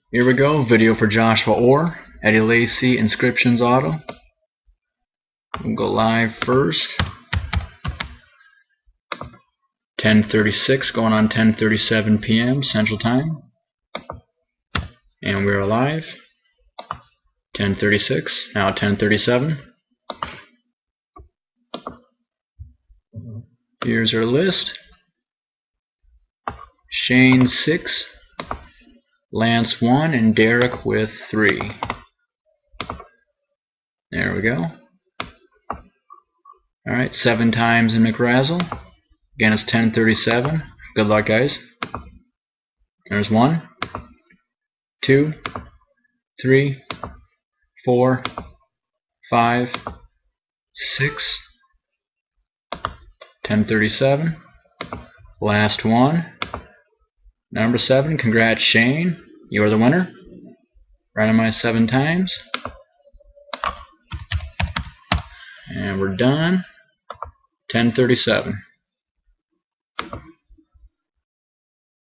Here we go, video for Joshua Orr, Eddie Lacy Inscriptions Auto. We'll go live first. 10:36 going on 10:37 p.m. Central Time. And we're live. 10:36, now 10:37. Here's our list. Shane 6, Lance 1, and Derek with 3. There we go. Alright, 7 times in McRazzle. Again, it's 10:37. Good luck, guys. There's 1, 2, 3, 4, 5, 6. 10:37. Last one. Number 7. Congrats, Shane. You are the winner. Randomized 7 times. And we're done. 10:37.